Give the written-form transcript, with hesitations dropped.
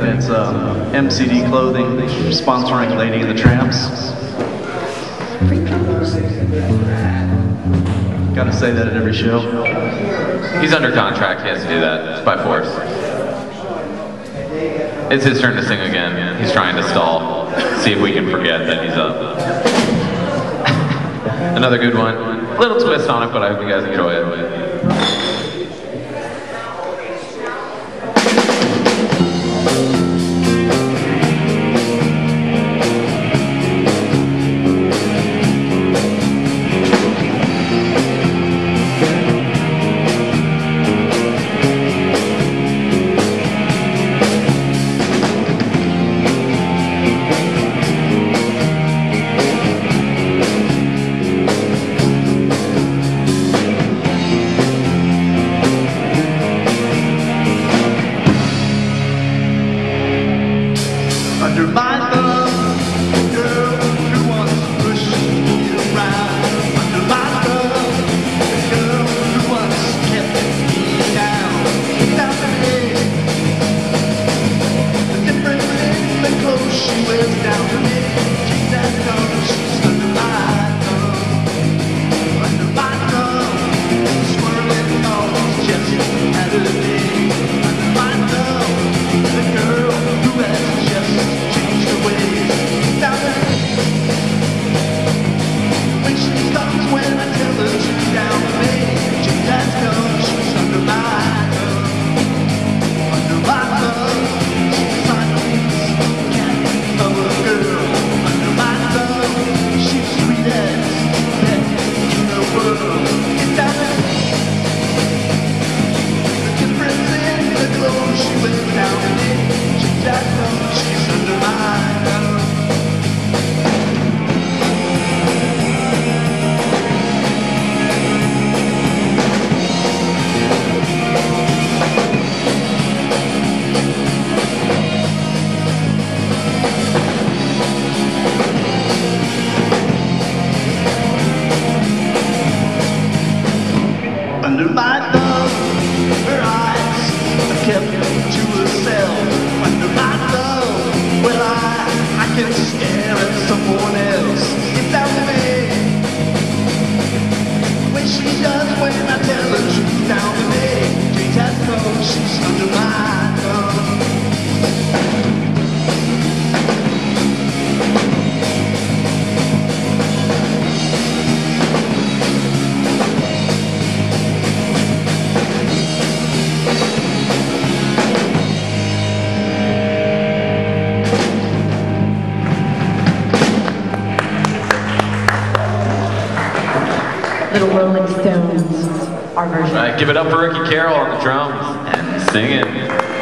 It's MCD Clothing sponsoring Lady and the Tramps. Gotta say that at every show. He's under contract, he has to do that. It's by force. It's his turn to sing again. He's trying to stall. See if we can forget that he's up. Another good one. Little twist on it, but I hope you guys enjoy it. Under my thumb, girl who wants to push me around. Under my thumb, the girl who once kept me down. Down to me, the difference in the clothes she wears down to me. She's that dumb, she's under my thumb. Under my thumb, swirling thoughts just out of me. Under my thumb, the girl who has just changed her ways. Down to me, when she stops when I tell her to down to me. She has come, she's under my thumb. Under my thumb, she's my piece, cat of a girl. Under my thumb, she's sweet as pet in the world. Get down to me, the difference in the clothes she wears down to me. She has come, she's under my thumb. Under my thumb, her eyes are kept to herself. Under my thumb, well I can stare at someone else. It's down to me, when she does, when I tell her she's down to me. She has come, she's under my thumb. Little Rolling Stones, our version. All right, give it up for Carroll on the drums and singing.